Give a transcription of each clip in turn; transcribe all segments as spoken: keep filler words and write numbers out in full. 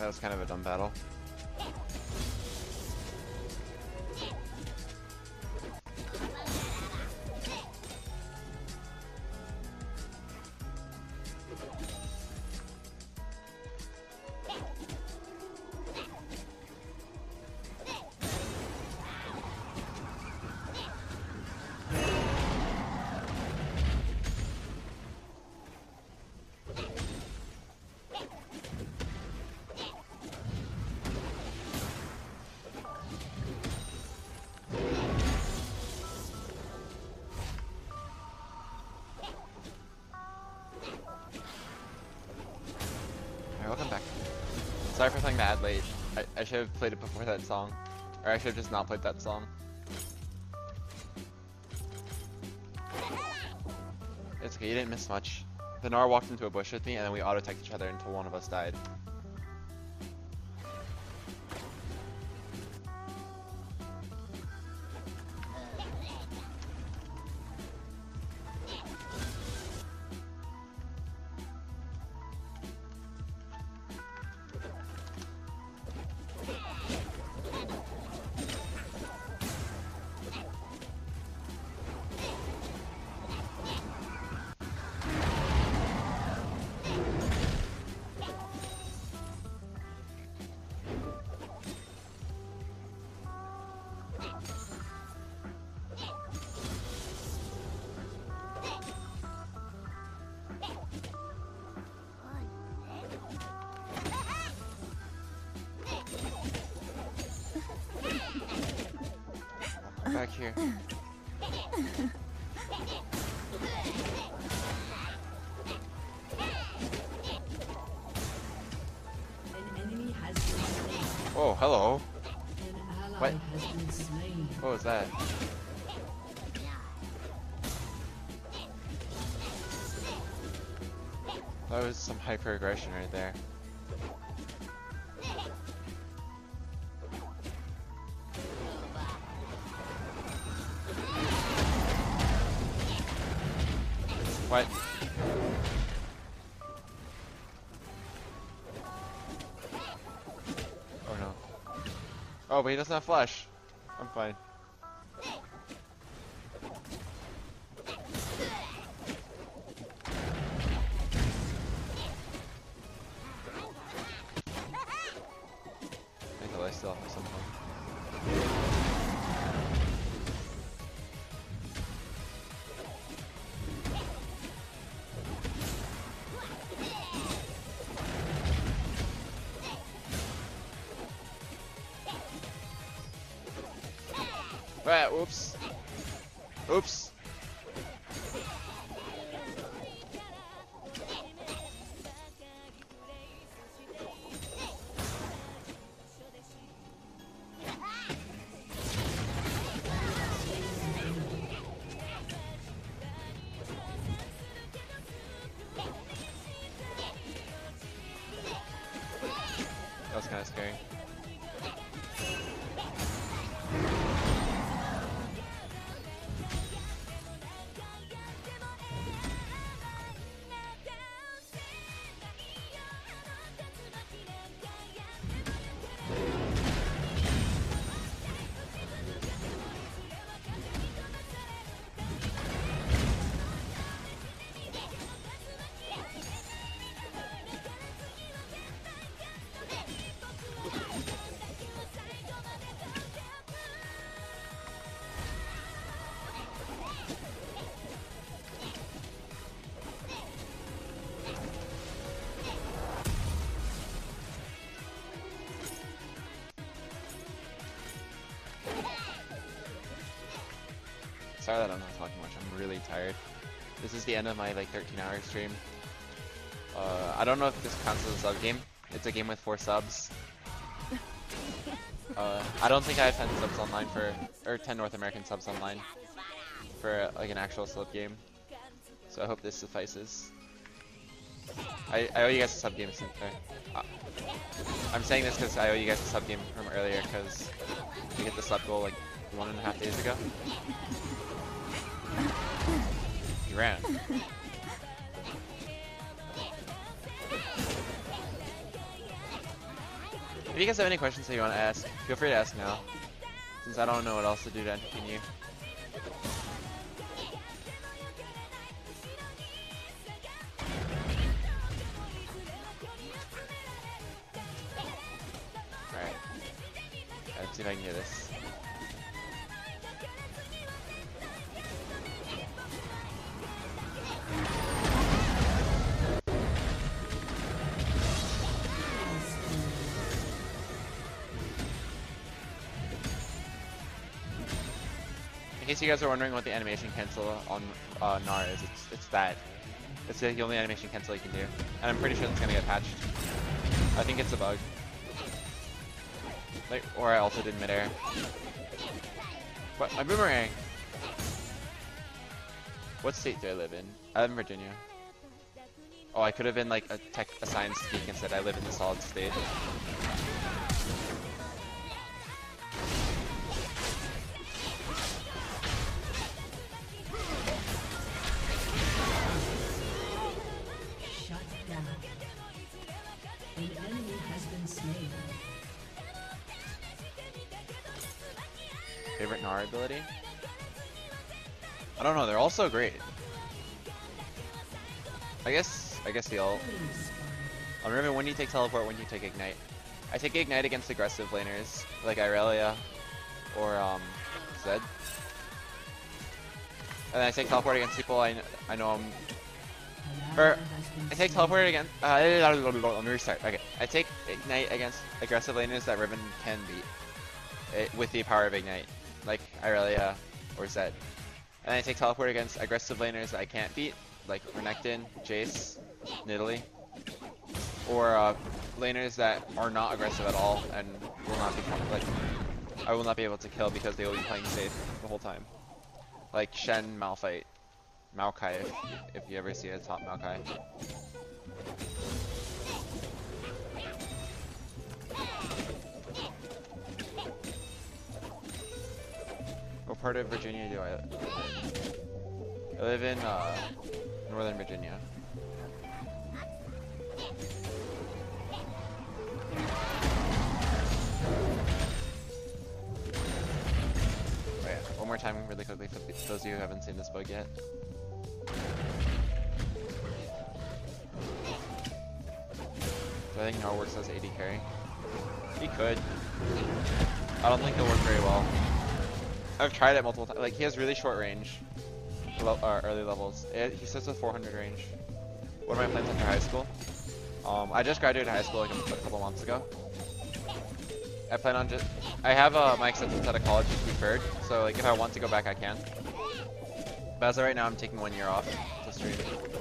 was kind of a dumb battle. Welcome back. Sorry for playing the ad late. I, I should have played it before that song. Or I should have just not played that song. It's okay, you didn't miss much. The Gnar walked into a bush with me and then we auto-teched each other until one of us died. Back here. Oh, hello. What? What was that? That was some hyper aggression right there. What? Oh no. Oh, but he doesn't have flash. I'm fine. Until I still have something. Right, oops. Oops. That was kind of scary. Sorry that I'm not talking much, I'm really tired. This is the end of my like thirteen hour stream. Uh, I don't know if this counts as a sub game. It's a game with four subs. Uh, I don't think I have ten subs online for, or ten North American subs online for like an actual sub game. So I hope this suffices. I, I owe you guys a sub game. Since, uh, I'm saying this because I owe you guys a sub game from earlier because we hit the sub goal like one and a half days ago. He ran. If you guys have any questions that you want to ask, feel free to ask now, since I don't know what else to do to entertain you. Alright. Let's see if I can get this. In case you guys are wondering what the animation cancel on uh, Gnar is, it's, it's that. It's the only animation cancel you can do. And I'm pretty sure it's gonna get patched. I think it's a bug. Like, or I also did midair. What? My boomerang! What state do I live in? I live in Virginia. Oh, I could have been like a tech, a science geek instead. I live in the solid state. Favorite Gnar ability? I don't know, they're all so great. I guess, I guess the ult. Um, remember when you take teleport, when you take ignite. I take ignite against aggressive laners, like Irelia, or um, Zed. And then I take teleport against people I, I know I'm... Or, I take teleport against... Uh, let me restart. Okay, I take ignite against aggressive laners that Riven can beat. It, with the power of ignite. Like Irelia or Zed. And I take teleport against aggressive laners that I can't beat, like Renekton, Jace, Nidalee. Or uh, laners that are not aggressive at all and will not be like I will not be able to kill because they will be playing safe the whole time. Like Shen, Malphite, Maokai, if, if you ever see a top Maokai. What part of Virginia do I live in? I live in uh, Northern Virginia. Oh yeah, one more time really quickly for those of you who haven't seen this bug yet. So I think Gnar works as A D carry. He could. I don't think he'll work very well. I've tried it multiple times. Like, he has really short range. Lo uh, early levels. It, he sits with four hundred range. What are my plans after high school? Um, I just graduated high school like a, a couple months ago. I plan on just... I have uh, my acceptance out of college is deferred, so like if I want to go back, I can. But as of right now, I'm taking one year off to stream.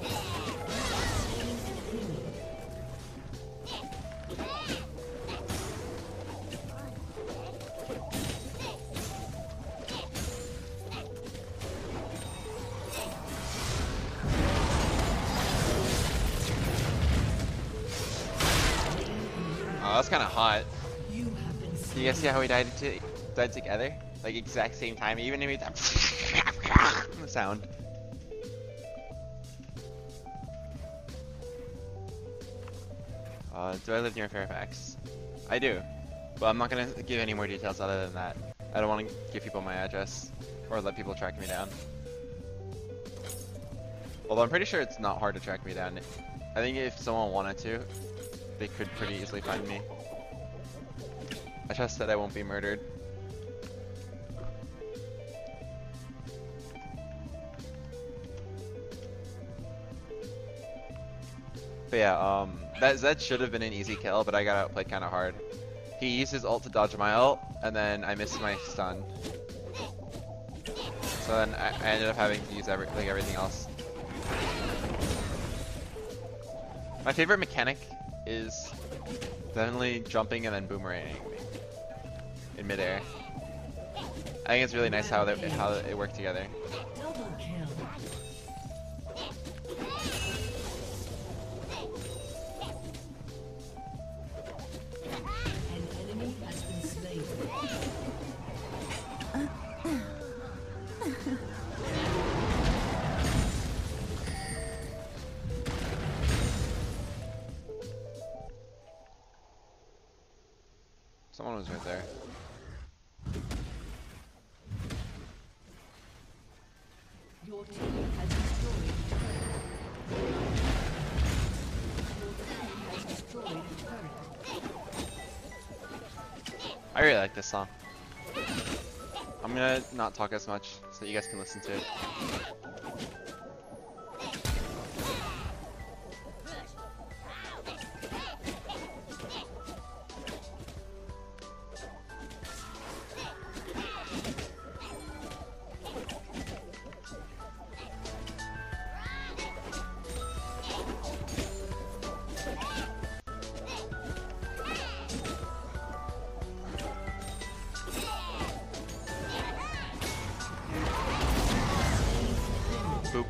Oh, that's kind of hot. Do you guys see how we died, to, died together? Like exact same time, even if that sound. Uh, do I live near Fairfax? I do, but I'm not gonna give any more details other than that. I don't want to give people my address or let people track me down. Although I'm pretty sure it's not hard to track me down. I think if someone wanted to, they could pretty easily find me. I trust that I won't be murdered. But yeah, um, that Zed should have been an easy kill, but I got outplayed kind of hard. He used his ult to dodge my ult, and then I missed my stun. So then I, I ended up having to use every, like everything else. My favorite mechanic is definitely jumping and then boomeranging me in midair. I think it's really nice how they how it worked together. Double kill. An enemy has been slain. was right there. Your team has destroyed a turret. Your team has destroyed a turret. I really like this song. I'm gonna not talk as much so you guys can listen to it. Boop.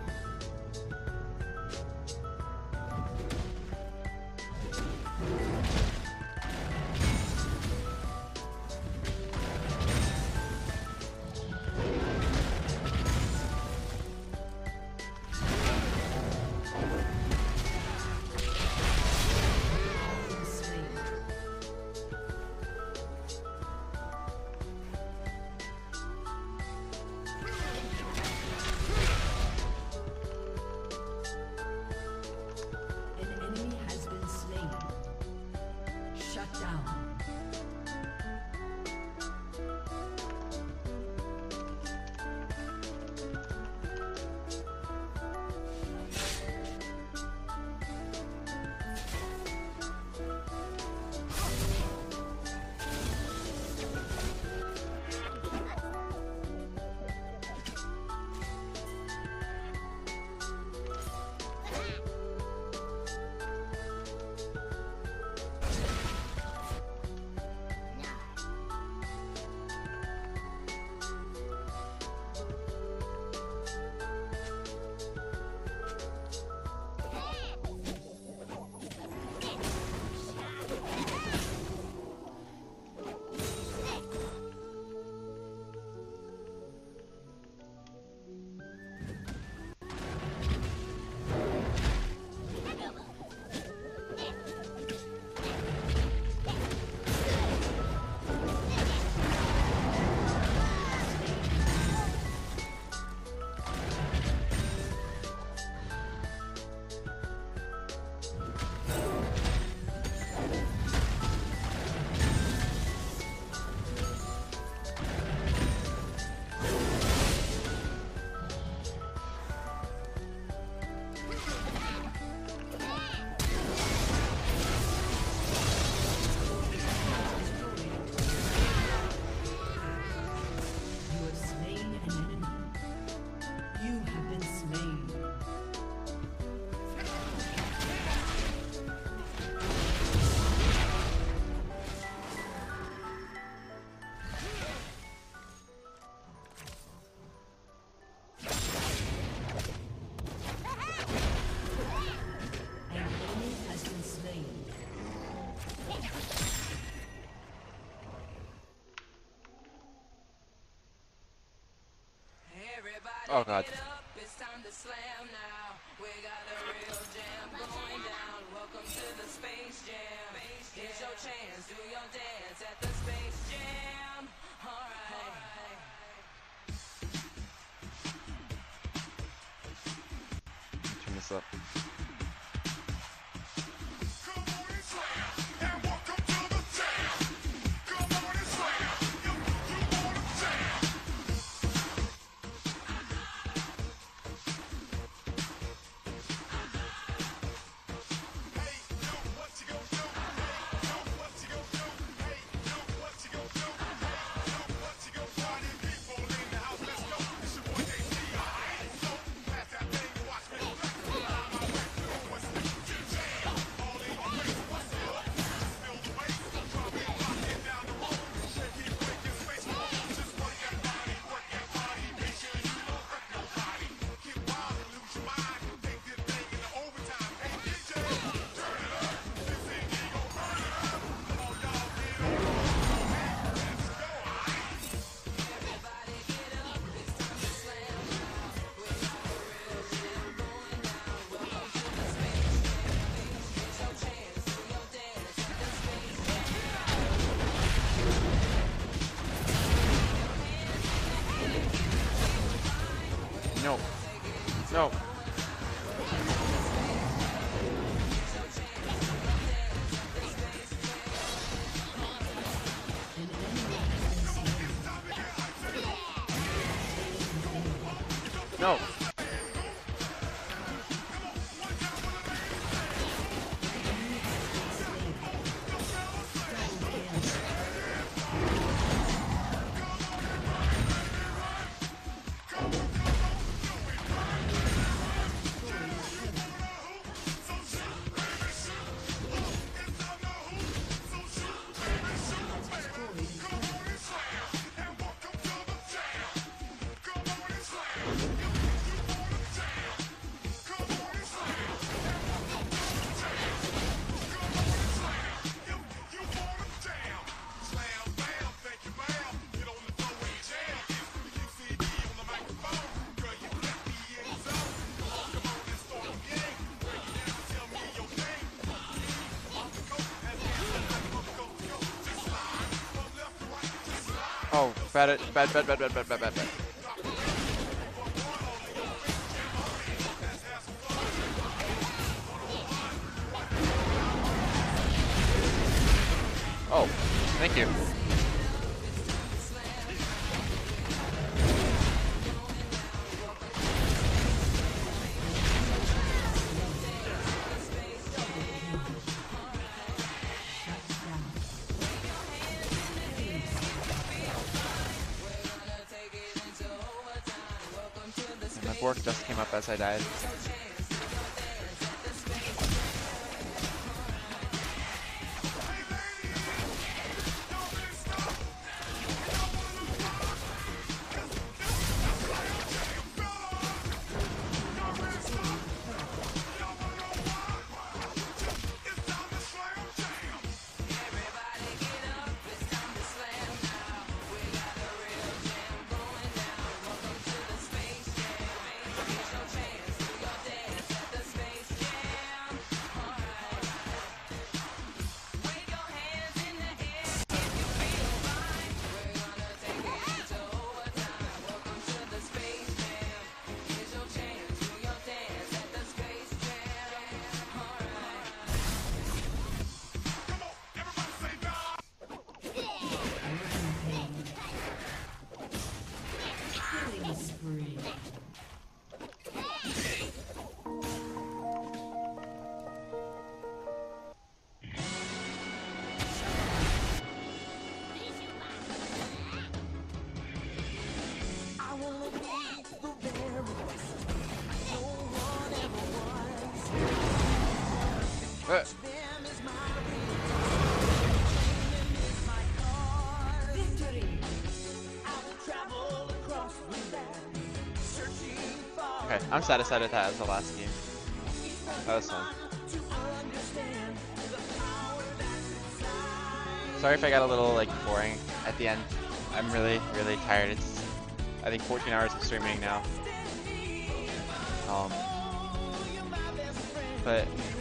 Oh god. It's time to slam now. We got a real jam going down. Welcome to the Space Jam. Here's your chance. Do your dance at the Space Jam. Alright. Turn this up. No. No. No. Oh, bad, bad, bad, bad, bad, bad, bad, bad, bad. Oh, thank you. And my Bork just came up as I died. Uh. Okay, I'm satisfied with that as the last game. That was fun. Sorry if I got a little like boring at the end. I'm really, really tired. It's I think fourteen hours of streaming now. Um, but